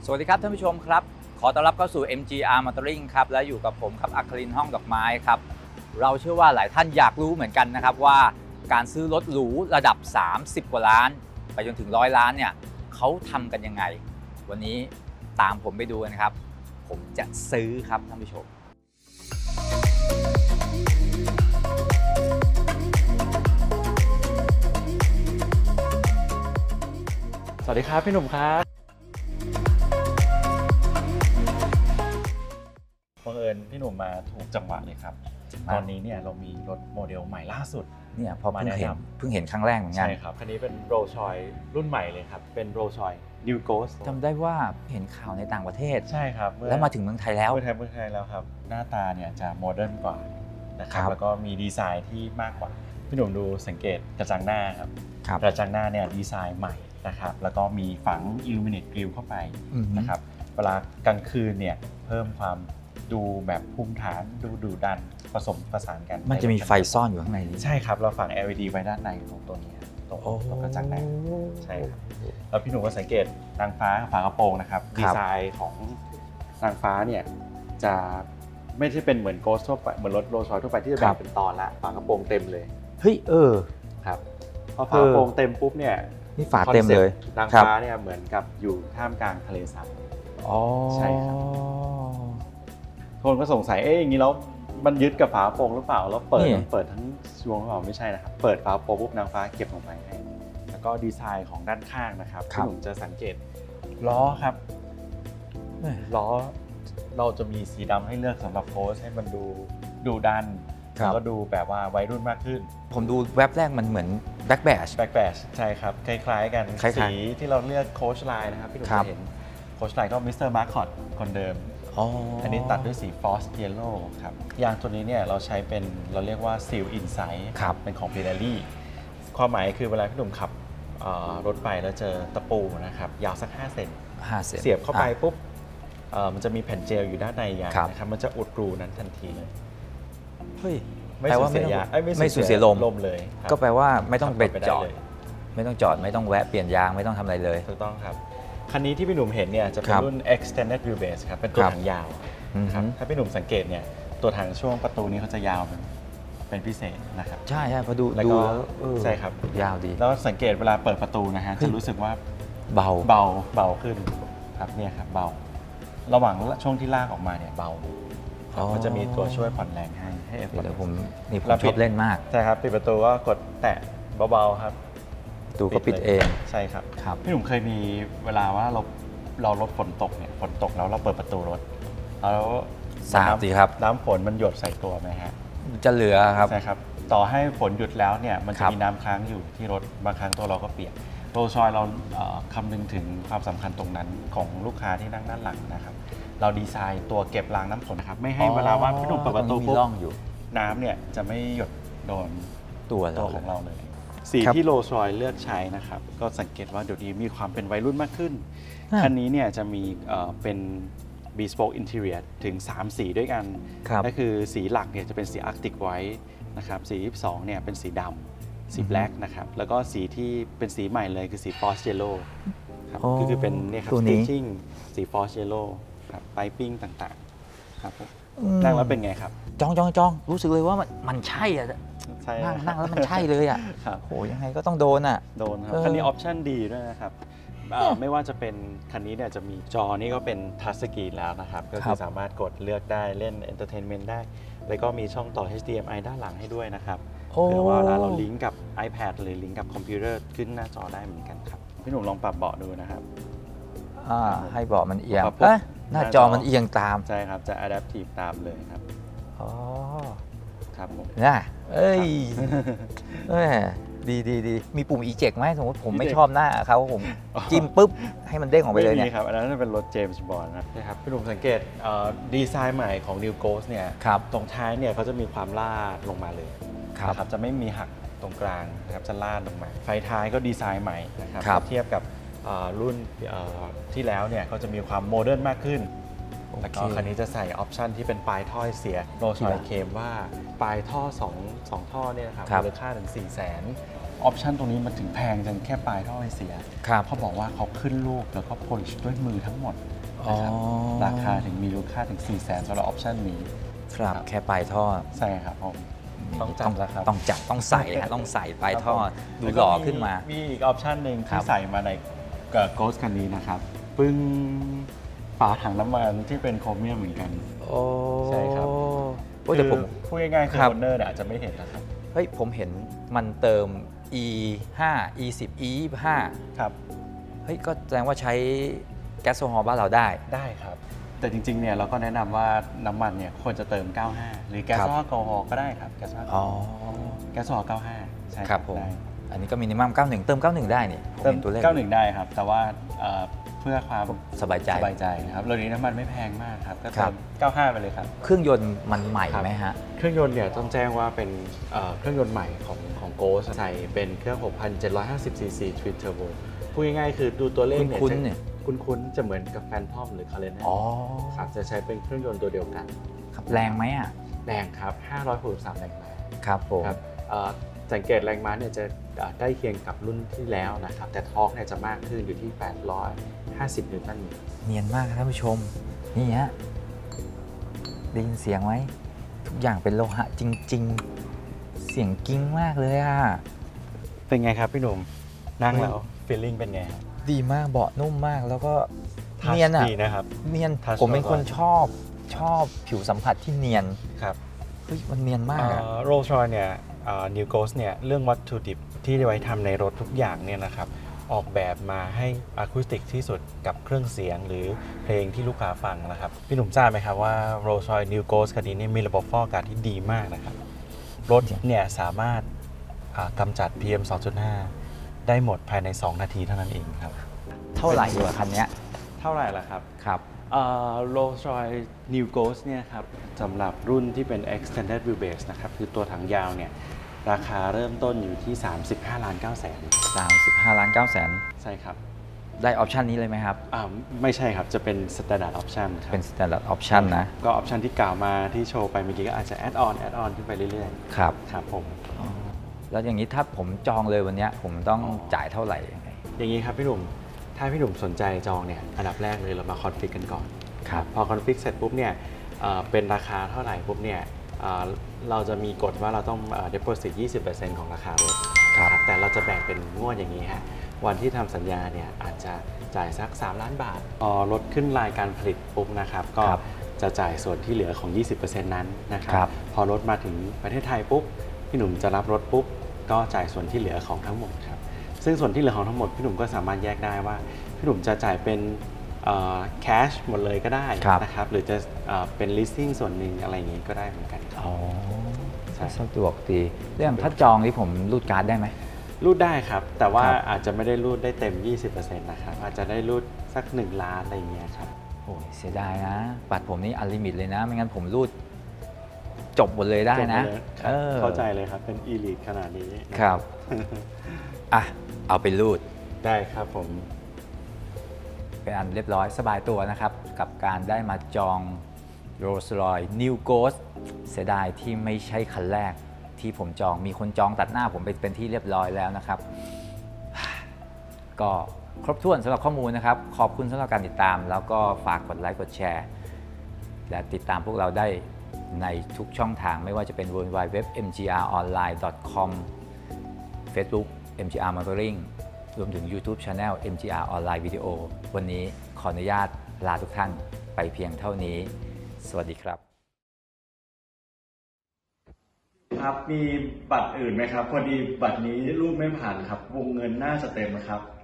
สวัสดีครับท่านผู้ชมครับขอต้อนรับเข้าสู่ MGR Motoring ครับและอยู่กับผมครับอัครินทร์ห้องดอกไม้ครับเราเชื่อว่าหลายท่านอยากรู้เหมือนกันนะครับว่าการซื้อรถหรูระดับ30กว่าล้านไปจนถึง100ล้านเนี่ยเขาทำกันยังไงวันนี้ตามผมไปดูกันครับผมจะซื้อครับท่านผู้ชมสวัสดีครับพี่หนุ่มครับบังเอิญพี่หนุ่มมาถูกจังหวะเลยครับตอนนี้เนี่ยเรามีรถโมเดลใหม่ล่าสุดเนี่ยพอเพิ่งเห็นครั้งแรกเหมือนกันใช่ครับคันนี้เป็นโรลชอยรุ่นใหม่เลยครับเป็นโรลชอย New Ghost จำได้ว่าเห็นข่าวในต่างประเทศใช่ครับแล้วมาถึงเมืองไทยแล้วเมืองไทยแล้วครับหน้าตาเนี่ยจะโมเดิร์นกว่านะครับแล้วก็มีดีไซน์ที่มากกว่าพี่หนุ่มดูสังเกตกระจังหน้าครับกระจังหน้าเนี่ยดีไซน์ใหม่นะครับแล้วก็มีฝัง Illuminate Grille เข้าไปนะครับเวลากลางคืนเนี่ยเพิ่มความดูแบบภูมิฐานดูดุดันผสมผสานกันมันจะมีไฟซ่อนอยู่ข้างในนี้ใช่ครับเราฝัง LED ไว้ด้านในของตัวนี้ตรงกระจังหน้าใช่ครับแล้วพี่หนุ่มก็สังเกตนางฟ้าฝากระโปรงนะครับดีไซน์ของนางฟ้าเนี่ยจะไม่ใช่เป็นเหมือนโกสทั่วไปเหมือนรถโรลส์รอยซ์ทั่วไปที่จะแบ่งเป็นตอนละฝากระโปรงเต็มเลยเฮ้ยครับพอฝากระโปรงเต็มปุ๊บเนี่ยนี่ฝาเต็มเลยนางฟ้าเนี่ยเหมือนกับอยู่ท่ามกลางทะเลสาบใช่ครับคนก็สงสัยอย่างนี้แล้วมันยึดกับฝาโปร่งหรือเปล่าแล้วเปิดทั้งช่วงหรือเปล่าไม่ใช่นะครับเปิดฝาโปร่งปุ๊บนางฟ้าเก็บลงไปให้แล้วก็ดีไซน์ของด้านข้างนะครับที่ผมจะสังเกตล้อครับล้อเราจะมีสีดำให้เลือกสำหรับโพสให้มันดูดันแล้วก็ดูแบบว่าวัยรุ่นมากขึ้นผมดูแว็บแรกมันเหมือนแบ็คแบชใช่ครับคล้ายๆกันสีที่เราเลือกโค้ชไลน์นะครับที่เราเห็นโค้ชไลน์ก็มิสเตอร์มาร์คอตคนเดิมอันนี้ตัดด้วยสีฟอสเยลโล่ครับยางตัวนี้เนี่ยเราใช้เป็นเราเรียกว่าซีลอินไซด์เป็นของ Pirelli ความหมายคือเวลาพี่หนุ่มขับรถไปแล้วเจอตะปูนะครับยาวสัก5 เซนเสียบเข้าไปปุ๊บมันจะมีแผ่นเจลอยู่ด้านในยางนะครับมันจะอุดรูนั้นทันทีเลยไม่สูญเสียลมเลยก็แปลว่าไม่ต้องไปจอดไม่ต้องแวะเปลี่ยนยางไม่ต้องทำอะไรเลยถูกต้องครับคันนี้ที่พี่หนุ่มเห็นเนี่ยจะเป็นรุ่น extended wheelbase ครับเป็นตัวถังยาวครับถ้าพี่หนุ่มสังเกตเนี่ยตัวถังช่วงประตูนี้เขาจะยาวเป็นพิเศษนะครับใช่พอดูใช่ครับยาวดีแล้วสังเกตเวลาเปิดประตูนะฮะจะรู้สึกว่าเบาขึ้นครับเนี่ยครับเบาระหว่างช่วงที่ลากออกมาเนี่ยเบามันจะมีตัวช่วยผ่อนแรงให้เอฟเดี๋ยวผมชอบเล่นมากใช่ครับปิดประตูก็กดแตะเบาๆครับตูก็ปิดเองใช่ครับพี่หนุ่มเคยมีเวลาว่าเรารถฝนตกเนี่ยฝนตกแล้วเราเปิดประตูรถแล้วสาดสิครับน้ำฝนมันหยดใส่ตัวไหมฮะจะเหลือครับใช่ครับต่อให้ฝนหยุดแล้วเนี่ยมันจะมีน้ำค้างอยู่ที่รถบางครั้งตัวเราก็เปียกโรลส์รอยซ์เราคำนึงถึงความสำคัญตรงนั้นของลูกค้าที่นั่งด้านหลังนะครับเราดีไซน์ตัวเก็บรางน้ำฝนนะครับไม่ให้เวลาว่าพี่หนุ่มเปิดประตูปุ๊บน้ำเนี่ยจะไม่หยดโดนตัวของเราเลยสีที่โรลส์รอยซ์เลือกใช้นะครับก็สังเกตว่าเดี๋ยวนี้มีความเป็นวัยรุ่นมากขึ้นคันนี้เนี่ยจะมีเป็น Bespoke Interior ถึง3 สีด้วยกันก็คือสีหลักเนี่ยจะเป็นสี Arctic White นะครับสีที่2เนี่ยเป็นสีดำสี Black นะครับแล้วก็สีที่เป็นสีใหม่เลยคือสี Force Yellow ครับก็คือเป็นเนี่ยครับ Stitching สี Force Yellow ครับ Piping ต่างๆครับนั่งแล้วเป็นไงครับจ้องรู้สึกเลยว่ามันใช่อ่ะนั่งแล้วมันใช่เลยอ่ะโหยังไงก็ต้องโดนครับคันนี้ออปชั่นดีด้วยนะครับไม่ว่าจะเป็นคันนี้เนี่ยจะมีจอนี่ก็เป็นทัชสกรีนแล้วนะครับก็คือสามารถกดเลือกได้เล่นเอนเตอร์เทนเมนต์ได้แล้วก็มีช่องต่อ HDMI ด้านหลังให้ด้วยนะครับเผื่อว่าเราลิงก์กับ iPad หรือลิงก์กับคอมพิวเตอร์ขึ้นหน้าจอได้เหมือนกันครับพี่หนุ่มลองปรับเบาะดูนะครับให้เบาะมันเอียงหน้าจอมันเอียงตามใช่ครับจะ Adaptive ตามเลยครับครับผมดีมีปุ่ม eject ไหมสมมติผมไม่ชอบหน้าเขาผมจิ้มปุ๊บให้มันเด้งออกไปเลยเนี่ยครับอันนั้นเป็นรถเจมส์บอนด์นะครับพี่หนุ่มสังเกตดีไซน์ใหม่ของ New Ghost เนี่ยตรงท้ายเนี่ยเขาจะมีความลาดลงมาเลยครับจะไม่มีหักตรงกลางนะครับจะลาดลงมาไฟท้ายก็ดีไซน์ใหม่นะครับเทียบกับรุ่นที่แล้วเนี่ยเขาจะมีความโมเดิร์นมากขึ้นแล้วก็คันนี้จะใส่ออปชันที่เป็นปลายท่อเสียโรลส์รอยซ์เคลมว่าปลายท่อ2ท่อเนี่ยนะครับมูลค่าถึง400,000 ออปชันตรงนี้มันถึงแพงจังแค่ปลายท่อไอเสียครับเขาบอกว่าเขาขึ้นลูกแล้วก็โพลิชด้วยมือทั้งหมดนะครับอ๋อราคาถึงมีมูลค่าถึง 400,000 สำหรับออปชันนี้ครับแค่ปลายท่อใช่ครับผม ต้องจัดแล้วครับต้องจัดต้องใส่ฮะต้องใส่ปลายท่อดูหล่อขึ้นมามีอีกออปชันหนึ่งครัที่บใส่มาในโกสคันนี้นะครับปึ้งฝาถังน้ำมันที่เป็นโครเมียมเหมือนกันโอ้ใช่ครับโอ้แต่ผมพูดง่ายๆคือครับโอนเนอร์เนี่ยอาจจะไม่เห็นนะครับเฮ้ยผมเห็นมันเติม e 5 e 10 e 25 ครับเฮ้ยก็แสดงว่าใช้แก๊สโซฮอล์บ้านเราได้ได้ครับ แต่จริงๆเนี่ยเราก็แนะนำว่าน้ำมันเนี่ยควรจะเติม 95 หรือแก๊สครับโซฮอล์แอลกอฮอล์ก็ได้ครับแก๊สโซฮอล์อ๋อแก๊สโซฮอล์95 ใช่ครับผมได้อันนี้ก็มินิมัม91 เติม 91 ได้นี่ผมเติมเห็นตัวเลข 91 ได้ครับ แต่ว่าเพื่อความสบายใจสบายใจนะครับรถนี้น้ำมันไม่แพงมากครับ ก็ครัเติบม 95 ไปเลยครับเครื่องยนต์มันใหม่ไหมฮะเครื่องยนต์เนี่ยต้องแจ้งว่าเป็นเครื่องยนต์ใหม่ของโกสใส่เป็นเครื่อง 6,750 cc Twin Turbo พูดง่ายๆคือดูตัวเลขเนี่ยคุ้นๆเนี่ยคุ้นๆจะเหมือนกับแฟนทอมหรือคาร์เรนอ๋อครับจะใช้เป็นเครื่องยนต์ตัวเดียวกันครับแรงไหมอ่ะแรงครับ563แรงม้าครับผมครับสังเกตแรงม้าเนี่ยจะใกล้เคียงกับรุ่นที่แล้วนะครับแต่ทอร์กเนี่ยจะมากขึ้นอยู่ที่ 850 นิวตันเมตรเนียนมากครับท่านผู้ชม นี่ฮะได้ยินเสียงไหมทุกอย่างเป็นโลหะจริง ๆ เสียงกิ้งมากเลยอ่ะเป็นไงครับพี่หนุ่มนั่งแล้วฟีลลิ่งเป็นไงครับดีมากเบาะนุ่มมากแล้วก็ทัชเนียนอ่ะดีนะครับเนียนทัชผมเป็นคนร้อนชอบผิวสัมผัสที่เนียนครับเฮ้ยมันเนียนมากอะโรลส์รอยเนี่ยนิวโกสเนี่ยเรื่องวัตถุดิบที่ไว้ทำในรถทุกอย่างเนี่ยนะครับออกแบบมาให้อะคูสติกที่สุดกับเครื่องเสียงหรือเพลงที่ลูกค้าฟังนะครับพี่หนุ่มทราบไหมครับว่า Rolls Royce New Ghost คันนี้เนี่ยมีระบบฟอกอากาศที่ดีมากนะครับรถเนี่ยสามารถกำจัด PM 2.5 ได้หมดภายใน 2 นาทีเท่านั้นเองครับเท่าไหร่อยู่อะคันเนี้ยเท่าไหร่ล่ะครับครับ Rolls Royce New Ghost เนี่ยครับสำหรับรุ่นที่เป็น Extended Wheelbase นะครับคือตัวถังยาวเนี่ยราคาเริ่มต้นอยู่ที่ 35 ล้าน 9 แสน 35 ล้าน 9 แสนใช่ครับได้ออปชันนี้เลยไหมครับไม่ใช่ครับจะเป็น Standard Option ครับเป็น standard option นะก็ออปชันที่กล่าวมาที่โชว์ไปเมื่อกี้ก็อาจจะ add on ขึ้นไปเรื่อยครับๆครับผมแล้วอย่างนี้ถ้าผมจองเลยวันเนี้ยผมต้องจ่ายเท่าไหร่ยังไงอย่างนี้ครับพี่หนุ่มถ้าพี่หนุ่มสนใจจองเนี่ยอันดับแรกเลยเรามาคอนฟิกกันก่อนครับพอคอนฟิกเสร็จปุ๊บเนี่ยเป็นราคาเท่าไหร่ปุ๊บเนี่ยเราจะมีกฎว่าเราต้องdeposit 20% ของราคารถครับแต่เราจะแบ่งเป็นงวดอย่างนี้ฮะวันที่ทำสัญญาเนี่ยอาจจะจ่ายสัก 3 ล้านบาทพอรถขึ้นรายการผลิตปุ๊บนะครับก็ครับจะจ่ายส่วนที่เหลือของ 20% นั้นนะครัครับพอรถมาถึงประเทศไทยปุ๊บพี่หนุ่มจะรับรถปุ๊บก็จ่ายส่วนที่เหลือของทั้งหมดครับซึ่งส่วนที่เหลือของทั้งหมดพี่หนุ่มก็สามารถแยกได้ว่าพี่หนุ่มจะจ่ายเป็นแคชหมดเลยก็ได้ครับนะครับหรือจะเป็น leasing ส่วนหนึ่งอะไรอย่างนี้ก็ได้เหมือนกันครับอ๋อใช่สะดวกดีเรื่องถ้าจองนี่ผมรูดการ์ดได้ไหมรูดได้ครับ แต่ว่าครับอาจจะไม่ได้รูดได้เต็ม 20%นะครับอาจจะได้รูดสัก 1 ล้านอะไรอย่างเงี้ยครับโอ้ยเสียดายนะบัตรผมนี่อันลิมิตเลยนะ ไม่งั้นผมรูดจบหมดเลยได้นะจบไปเลยครับเข้าใจเลยครับเป็น elite ขนาดนี้นะครับอ่ะเอาไปรูดได้ครับผมเป็นอันเรียบร้อยสบายตัวนะครับ กับการได้มาจอง Rolls Royce New Ghost เสียดายที่ไม่ใช่คันแรกที่ผมจองมีคนจองตัดหน้าผมไปเป็นที่เรียบร้อยแล้วนะครับ ก็ครบถ้วนสำหรับข้อมูลนะครับ ขอบคุณสำหรับการติดตาม แล้วก็ฝากกดไลค์กดแชร์ และติดตามพวกเราได้ในทุกช่องทางไม่ว่าจะเป็น www.mgronline.com Facebook MGR Motoring รวมถึง YouTube Channel MGR Online Video วันนี้ขออนุญาตลาทุกท่านไปเพียงเท่านี้ สวัสดีครับครับมีบัตรอื่นไหมครับพอดีบัตรนี้รูปไม่ผ่านครับวงเงินน่าจะเต็มนะครับ